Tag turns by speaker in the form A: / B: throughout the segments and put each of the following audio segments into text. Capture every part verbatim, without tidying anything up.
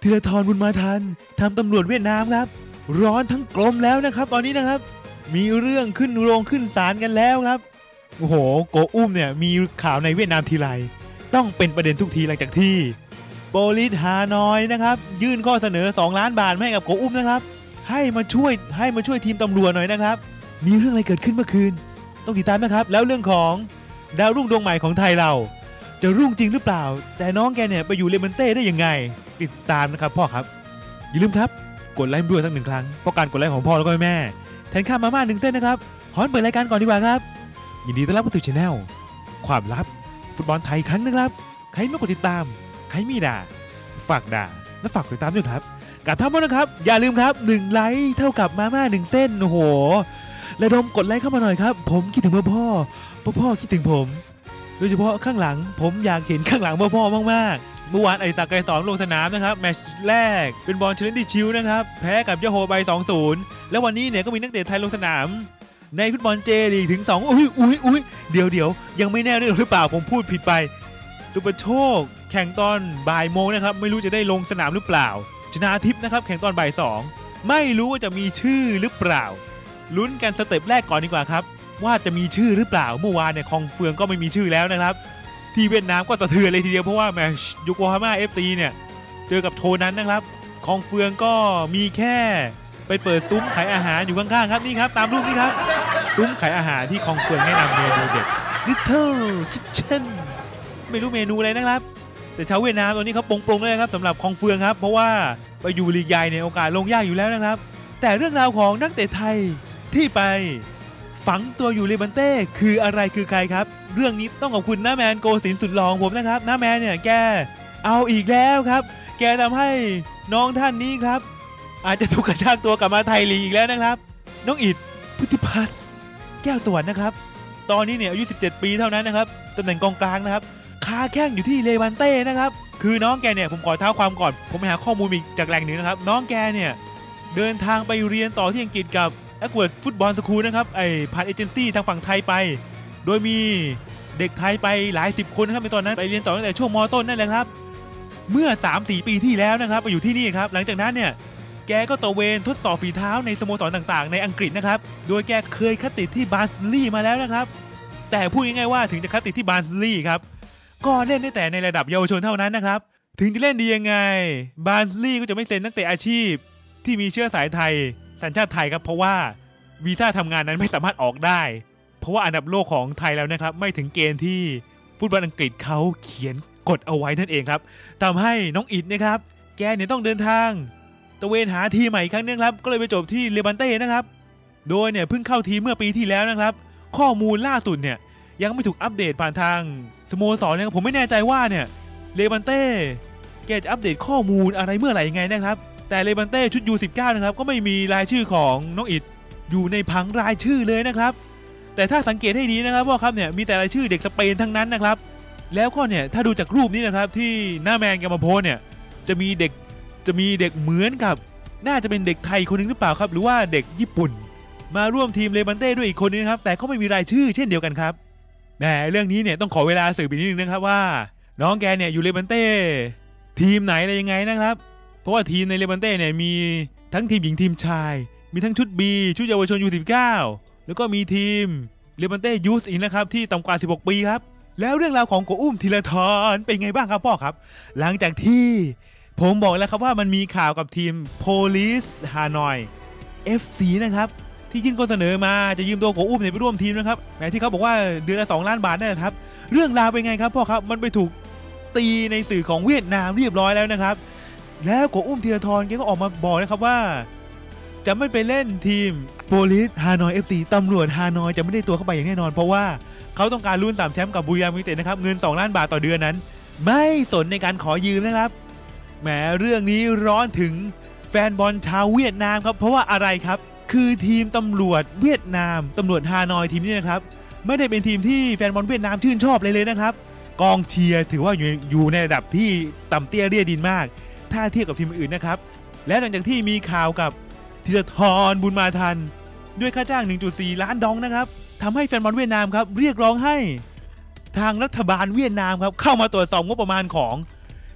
A: ธีรทรบุญมาทันทำตำรวจเวียดนามครับร้อนทั้งกรมแล้วนะครับตอนนี้นะครับมีเรื่องขึ้นโรงขึ้นศาลกันแล้วครับโอ้โหโกอุ้มเนี่ยมีข่าวในเวียดนามทีไรต้องเป็นประเด็นทุกทีหลังจากที่โปลิสฮานอยนะครับยื่นข้อเสนอสองล้านบาทให้กับโกอุ้มนะครับให้มาช่วยให้มาช่วยทีมตำรวจหน่อยนะครับมีเรื่องอะไรเกิดขึ้นเมื่อคืนต้องติดตามนะครับแล้วเรื่องของดาวรุ่งดวงใหม่ของไทยเราจะรุ่งจริงหรือเปล่าแต่น้องแกเนี่ยไปอยู่เลบันเต้ได้ยังไงติดตามนะครับพ่อครับอย่าลืมครับกดไลค์ด้วยสักหนึ่งครั้งเพราะการกดไลค์ของพ่อแล้วก็แม่แทนค่ามาม่าหนึ่งเส้นนะครับฮอนเปิดรายการก่อนดีกว่าครับยินดีต้อนรับเข้าสู่ช anel ความลับฟุตบอลไทยครั้งนะครับใครไม่กดติดตามใครมีด่าฝากด่าและฝากติดตามด้วยครับกับท่านผู้ชมนะครับอย่าลืมครับหนึ่งไลค์เท่ากับมาม่าหนึ่งเส้นโอ้โหระดมกดไลค์เข้ามาหน่อยครับผมคิดถึงพ่อพ่อพ่อพ่อคิดถึงผมโดยเฉพาะข้างหลังผมอยากเห็นข้างหลังพ่อพ่อมากๆเมื่อวานไอศักดิ์ไกรสอนลงสนามนะครับแมตช์แรกเป็นบอลเชลซีชิลนะครับแพ้กับยาโฮไป สองศูนย์ แล้ววันนี้เนี่ยก็มีนักเตะไทยลงสนามในฟุตบอลเจลีกถึงสองอุ้ยอุ้ยอุ้ยเดี๋ยวเดี๋ยวยังไม่แน่เรื่องหรือเปล่าผมพูดผิดไปสุประโชคแข่งตอนบ่ายโมงนะครับไม่รู้จะได้ลงสนามหรือเปล่าชนาทิพย์นะครับแข่งตอนบ่ายสองไม่รู้ว่าจะมีชื่อหรือเปล่าลุ้นกันสเต็ปแรกก่อนดีกว่าครับว่าจะมีชื่อหรือเปล่าเมื่อวานเนี่ยคองเฟืองก็ไม่มีชื่อแล้วนะครับที่เวียดนามก็สะเทือนเลยทีเดียวเพราะว่าแมตช์โยโกฮาม่า เอฟ ซี เนี่ยเจอกับโทนั้นนะครับคองเฟืองก็มีแค่ไปเปิดซุ้มขายอาหารอยู่ข้างๆครับนี่ครับตามรูปนี้ครับซุ้มขายอาหารที่คองเฟืองแนะนำเมนูเด็ด Little Kitchen ไม่รู้เมนูอะไรนะครับแต่ชาวเวียดนามตอนนี้เขาปรงๆเลยครับสำหรับคองเฟืองครับเพราะว่าไปอยู่ลีกใหญ่เนี่ยโอกาสลงยากอยู่แล้วนะครับแต่เรื่องราวของนักเตะไทยที่ไปฝังตัวอยู่เลบันเต้คืออะไรคือใครครับเรื่องนี้ต้องขอบคุณน้าแมนโกศินทร์สุดหล่อของผมนะครับน้าแมนเนี่ยแกเอาอีกแล้วครับแกทำให้น้องท่านนี้ครับอาจจะถูกกระชากตัวกลับมาไทยลีกอีกแล้วนะครับน้องอิฐพุทธิพัฒน์แก้วสวรรค์นะครับตอนนี้เนี่ยอายุสิบเจ็ดปีเท่านั้นนะครับตำแหน่งกองกลางนะครับค้าแข้งอยู่ที่เลบันเต้นะครับคือน้องแกเนี่ยผมขอเท้าความก่อนผมไปหาข้อมูลอีกจากแหล่งหนึ่งนะครับน้องแกเนี่ยเดินทางไปเรียนต่อที่อังกฤษกับแอคเวิร์ดฟุตบอลสคูลนะครับไอผ่านเอเจนซี่ทางฝั่งไทยไปโดยมีเด็กไทยไปหลายสิบคนนะครับในตอนนั้นไปเรียนต่อตั้งแต่ช่วงม.ต้นนั่นแหละครับเมื่อ สามสี่ ปีที่แล้วนะครับไปอยู่ที่นี่ครับหลังจากนั้นเนี่ยแกก็ตะเวนทดสอบฝีเท้าในสโมสรต่างๆในอังกฤษนะครับโดยแกเคยคัดติดที่บาร์นลีย์มาแล้วนะครับแต่พูดง่ายๆว่าถึงจะคัดติดที่บาร์นลีย์ครับก็เล่นได้แต่ในระดับเยาวชนเท่านั้นนะครับถึงจะเล่นดียังไงบาร์นลีย์ก็จะไม่เซ็นนักเตะอาชีพที่มีเชื้อสายไทยสัญชาติไทยครับเพราะว่าวีซ่าทำงานนั้นไม่สามารถออกได้เพราะว่าอันดับโลกของไทยแล้วนะครับไม่ถึงเกณฑ์ที่ฟุตบอลอังกฤษเขาเขียนกฎเอาไว้นั่นเองครับทำให้น้องอิฐนะครับแกเนี่ยต้องเดินทางตะเวนหาทีมใหม่อีกครั้งนึงครับก็เลยไปจบที่เลบันเต้นะครับโดยเนี่ยเพิ่งเข้าทีมเมื่อปีที่แล้วนะครับข้อมูลล่าสุดเนี่ยยังไม่ถูกอัปเดตผ่านทางสโมสรเนี่ยผมไม่แน่ใจว่าเนี่ยเลบันเต้แกจะอัปเดตข้อมูลอะไรเมื่อไหร่ยังไงนะครับแต่เลบันเต้ชุด ยู สิบเก้า นะครับก็ไม่มีรายชื่อของน้องอิฐอยู่ในผังรายชื่อเลยนะครับแต่ถ้าสังเกตให้ดีนะครับว่าครับเนี่ยมีแต่รายชื่อเด็กสเปนทั้งนั้นนะครับแล้วก็เนี่ยถ้าดูจากรูปนี้นะครับที่หน้าแมนแกมาโพสเนี่ยจะมีเด็กจะมีเด็กเหมือนกับน่าจะเป็นเด็กไทยคนนึงหรือเปล่าครับหรือว่าเด็กญี่ปุ่นมาร่วมทีมเลบันเต้ด้วยอีกคนนึงครับแต่ก็ไม่มีรายชื่อเช่นเดียวกันครับแต่เรื่องนี้เนี่ยต้องขอเวลาสืบอีกนิดนึงนะครับว่าน้องแกเนี่ยอยู่เลบันเต้ทีมไหนอะไรยังไงนะครับเพราะว่าทีมในเลบันเต้เนี่ยมีทั้งทีมหญิงทีมชายมีทั้งชุด B ชุดเยาวชน ยู สิบเก้า แล้วก็มีทีมเลบันเต้ยูสอีกนะครับที่ต่ำกว่าสิบหกปีครับแล้วเรื่องราวของโกอุ้มธีรทรเป็นไงบ้างครับพ่อครับหลังจากที่ผมบอกแล้วครับว่ามันมีข่าวกับทีมโพลิสฮานอย เอฟ ซี นะครับที่ยื่นข้อเสนอมาจะยืมตัวโกอุ้มเนี่ยไปร่วมทีมนะครับแม้ที่เขาบอกว่าเดือนละสองล้านบาทนั่นแหละครับเรื่องราวเป็นไงครับพ่อครับมันไปถูกตีในสื่อของเวียดนามเรียบร้อยแล้วนะครับแล้วโกอุ้มธีรทรแกก็ออกมาบอกนะครับว่าจะไม่ไปเล่นทีมโพลิสฮานอย เอฟ ซี ตำรวจฮานอยจะไม่ได้ตัวเข้าไปอย่างแน่นอนเพราะว่าเขาต้องการลุ้นสามแชมป์กับบุรีรัมย์ยูไนเต็ดนะครับเงินสองล้านบาทต่อเดือนนั้นไม่สนในการขอยืมนะครับแหมเรื่องนี้ร้อนถึงแฟนบอลชาวเวียดนามครับเพราะว่าอะไรครับคือทีมตำรวจเวียดนามตำรวจฮานอยทีมนี้นะครับไม่ได้เป็นทีมที่แฟนบอลเวียดนามชื่นชอบเลยเลยนะครับกองเชียร์ถือว่าอยู่อยู่ในระดับที่ต่ำเตี้ยเรียดินมากถ้าเทียบกับทีมอื่นนะครับและหลังจากที่มีข่าวกับธีรทรบุญมาทันด้วยค่าจ้าง หนึ่งจุดสี่ ล้านดองนะครับทำให้แฟนบอลเวียดนามครับเรียกร้องให้ทางรัฐบาลเวียดนามครับเข้ามาตรวจสอบงบประมาณของ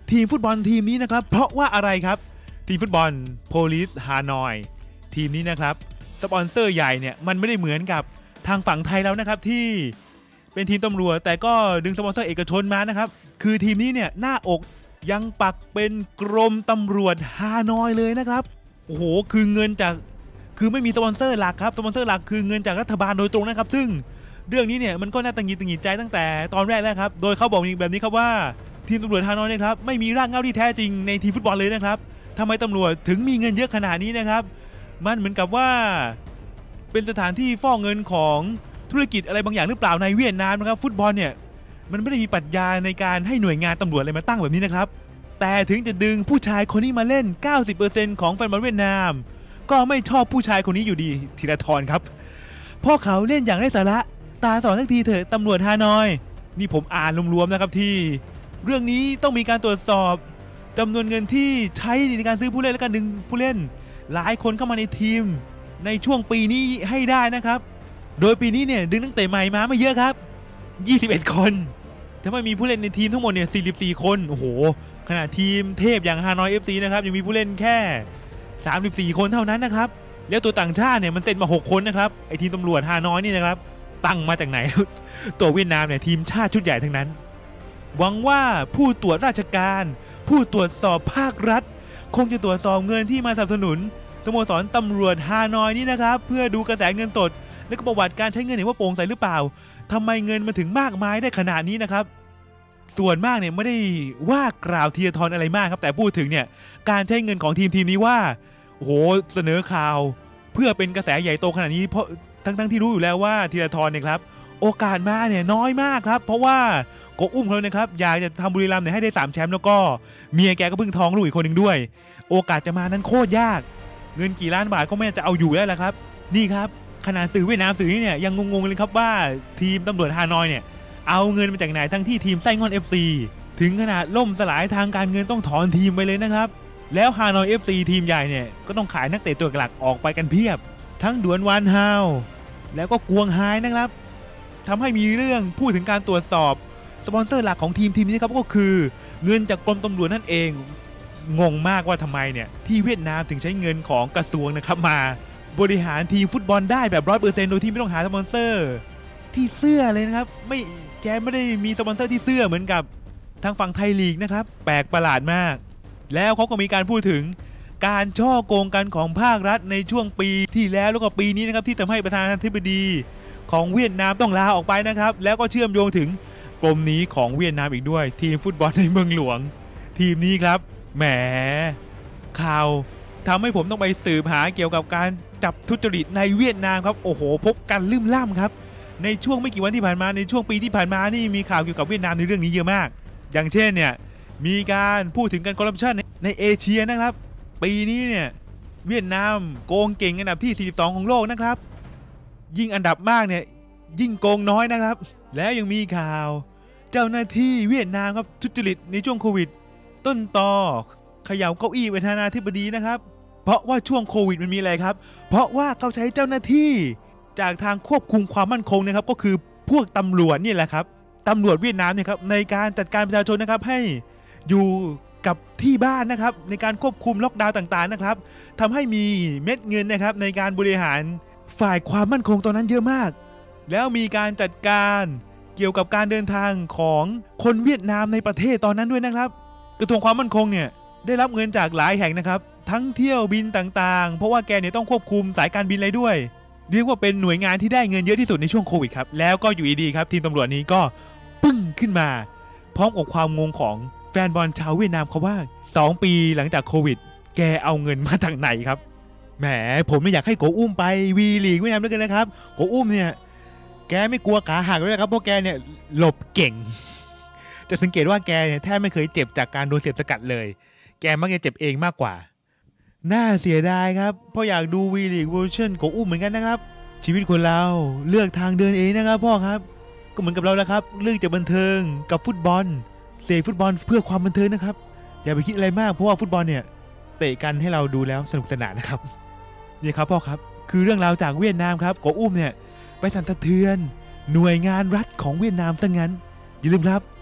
A: ทีมฟุตบอลทีมนี้นะครับเพราะว่าอะไรครับทีมฟุตบอล Police Hanoi ทีมนี้นะครับสปอนเซอร์ใหญ่เนี่ยมันไม่ได้เหมือนกับทางฝั่งไทยแล้วนะครับที่เป็นทีมตำรวจแต่ก็ดึงสปอนเซอร์เอกชนมานะครับคือทีมนี้เนี่ยหน้าอกยังปักเป็นกรมตำรวจฮานอยเลยนะครับโอ้โหคือเงินจากคือไม่มีสปอนเซอร์หลักครับสปอนเซอร์หลักคือเงินจากรัฐบาลโดยตรงนะครับซึ่งเรื่องนี้เนี่ยมันก็น่าตังหงิดตังหงิดใจตั้งแต่ตอนแรกแล้วครับโดยเขาบอกแบบนี้ครับว่าทีมตำรวจฮานอยนะครับไม่มีรากเหง้าที่แท้จริงในทีมฟุตบอลเลยนะครับทำไมตำรวจถึงมีเงินเยอะขนาดนี้นะครับมันเหมือนกับว่าเป็นสถานที่ฟอกเงินของธุรกิจอะไรบางอย่างหรือเปล่าในเวียดนามนะครับฟุตบอลเนี่ยมันไม่ได้มีปรัชญาในการให้หน่วยงานตำรวจอะไรมาตั้งแบบนี้นะครับแต่ถึงจะดึงผู้ชายคนนี้มาเล่น เก้าสิบเปอร์เซ็นต์ ของแฟนบอลเวียดนามก็ไม่ชอบผู้ชายคนนี้อยู่ดีธีรทรครับเพราะเขาเล่นอย่างไร้สาระตาสอนสักทีเถอะตำรวจฮานอยนี่ผมอ่านรวมๆนะครับที่เรื่องนี้ต้องมีการตรวจสอบจำนวนเงินที่ใช้ในการซื้อผู้เล่นและการดึงผู้เล่นหลายคนเข้ามาในทีมในช่วงปีนี้ให้ได้นะครับโดยปีนี้เนี่ยดึงนักเตะใหม่มาไม่เยอะครับยี่สิบเอ็ดคนแต่ไม่มีผู้เล่นในทีมทั้งหมดเนี่ยสี่สิบสี่คนโอ้โหขณะทีมเทพอย่างฮานอย เอฟ ซี นะครับยังมีผู้เล่นแค่สามสิบสี่คนเท่านั้นนะครับแล้วตัวต่างชาติเนี่ยมันเซ็นมาหกคนนะครับไอทีมตำรวจฮานอยนี่นะครับตั้งมาจากไหน ตัวเวียดนามเนี่ยทีมชาติชุดใหญ่ทั้งนั้นหวังว่าผู้ตรวจราชการผู้ตรวจสอบภาครัฐคงจะตรวจสอบเงินที่มาสนับสนุนสโมสรตำรวจฮานอยนี่นะครับเพื่อดูกระแสเงินสดและก็ประวัติการใช้เงินเห็นว่าโปร่งใสหรือเปล่าทำไมเงินมาถึงมากมายได้ขนาดนี้นะครับส่วนมากเนี่ยไม่ได้ว่ากล่าวธีรทรอะไรมากครับแต่พูดถึงเนี่ยการใช้เงินของทีมทีมนี้ว่าโอ้โหเสนอข่าวเพื่อเป็นกระแสใหญ่โตขนาดนี้เพราะทั้งทั้งที่รู้อยู่แล้วว่าธีรทรเนี่ยครับโอกาสมาเนี่ยน้อยมากครับเพราะว่าโกอุ้มเขานะครับอยากจะทำบุรีรัมย์เนี่ยให้ได้สามแชมป์แล้วก็เมียแกก็เพิ่งท้องลูกอีกคนหนึ่งด้วยโอกาสจะมานั้นโคตรยากเงินกี่ล้านบาทก็ไม่จะเอาอยู่แล้วแหละครับนี่ครับขนาดสื่อเวียดนามสื่อนี้เนี่ยยังงงๆเลยครับว่าทีมตำรวจฮานอยเนี่ยเอาเงินมาจากไหนทั้งที่ทีมไส้งอน เอฟ ซี ถึงขนาดล่มสลายทางการเงินต้องถอนทีมไปเลยนะครับแล้วฮานอย เอฟ ซี ทีมใหญ่เนี่ยก็ต้องขายนักเตะตัวหลักออกไปกันเพียบทั้งดวนวานฮาวแล้วก็กวงไฮนะครับทำให้มีเรื่องพูดถึงการตรวจสอบสปอนเซอร์หลักของทีมทีมนี้ครับก็คือเงินจากกรมตำรวจนั่นเองงงมากว่าทำไมเนี่ยที่เวียดนามถึงใช้เงินของกระทรวงนะครับมาบริหารทีมฟุตบอลได้แบบ ร้อยเปอร์เซ็นต์ โดยที่ไม่ต้องหาสปอนเซอร์ที่เสื้อเลยนะครับไม่แกไม่ได้มีสปอนเซอร์ที่เสื้อเหมือนกับทางฝั่งไทยลีกนะครับแปลกประหลาดมากแล้วเขาก็มีการพูดถึงการช่อโกงกันของภาครัฐในช่วงปีที่แล้วแล้วก็ปีนี้นะครับที่ทำให้ประธานาธิบดีของเวียดนามต้องลาออกไปนะครับแล้วก็เชื่อมโยงถึงกรมนี้ของเวียดนามอีกด้วยทีมฟุตบอลในเมืองหลวงทีมนี้ครับแหมข่าวทำให้ผมต้องไปสืบหาเกี่ยวกับการจับทุจริตในเวียดนามครับโอ้โหพบกันลืมล่ำครับในช่วงไม่กี่วันที่ผ่านมาในช่วงปีที่ผ่านมานี่มีข่าวเกี่ยวกับเวียดนามในเรื่องนี้เยอะมากอย่างเช่นเนี่ยมีการพูดถึงการคอร์รัปชันในเอเชียนะครับปีนี้เนี่ยเวียดนามโกงเก่งอันดับที่สี่สิบสองของโลกนะครับยิ่งอันดับมากเนี่ยยิ่งโกงน้อยนะครับแล้วยังมีข่าวเจ้าหน้าที่เวียดนามครับทุจริตในช่วงโควิดต้นตอเขย่าเก้าอี้ประธานาธิบดีนะครับเพราะว่าช่วงโควิดมันมีอะไรครับเพราะว่าเขาใช้เจ้าหน้าที่จากทางควบคุมความมั่นคงนะครับก็คือพวกตำรวจนี่แหละครับตำรวจเวียดนามเนี่ยครับในการจัดการประชาชนนะครับให้อยู่กับที่บ้านนะครับในการควบคุมล็อกดาวน์ต่างๆนะครับทำให้มีเม็ดเงินนะครับในการบริหารฝ่ายความมั่นคงตอนนั้นเยอะมากแล้วมีการจัดการเกี่ยวกับการเดินทางของคนเวียดนามในประเทศตอนนั้นด้วยนะครับกระทรวงความมั่นคงเนี่ยได้รับเงินจากหลายแห่งนะครับทั้งเที่ยวบินต่างๆเพราะว่าแกเนี่ยต้องควบคุมสายการบินอะไรด้วยเรียกว่าเป็นหน่วยงานที่ได้เงินเยอะที่สุดในช่วงโควิดครับแล้วก็อยู่ดีๆครับทีมตำรวจนี้ก็ปึ้งขึ้นมาพร้อมกับความงงของแฟนบอลชาวเวียดนามเขาว่าสองปีหลังจากโควิดแกเอาเงินมาจากไหนครับแหมผมไม่อยากให้โกอุ้มไปวีลีกเวียดนามด้วยกันนะครับโกอุ้มเนี่ยแกไม่กลัวขาหักเลยครับเพราะแกเนี่ยหลบเก่งจะสังเกตว่าแกเนี่ยแทบไม่เคยเจ็บจากการโดนเสียบสกัดเลยแกมักจะเจ็บเองมากกว่าน่าเสียดายครับเพราะอยากดูวีลีกเวอร์ชันโกอุ้มเหมือนกันนะครับชีวิตคนเราเลือกทางเดินเองนะครับพ่อครับก็เหมือนกับเราแล้วครับเลือกจากบันเทิงกับฟุตบอลเสพฟุตบอลเพื่อความบันเทิงนะครับอย่าไปคิดอะไรมากเพราะว่าฟุตบอลเนี่ยเตะกันให้เราดูแล้วสนุกสนานนะครับนี่ครับพ่อครับคือเรื่องราวจากเวียดนามครับโกอุ้มเนี่ยไปสั่นสะเทือนหน่วยงานรัฐของเวียดนามซะงั้นอย่าลืมครับ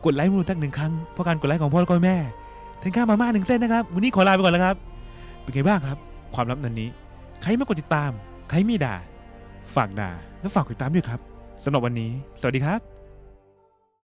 A: กดไลค์มือทักหนึ่งครั้งเพราะการกดไลค์ของพ่อและก็แม่แทนค่ามาม่าหนึ่งเส้นนะครับวันนี้ขอลาไปก่อนแล้วครับเป็นไงบ้างครับความลับนั้นนี้ใครไม่กดติดตามใครไม่ด่าฝากด่าและฝากติดตามด้วยครับสำหรับวันนี้สวัสดีครับ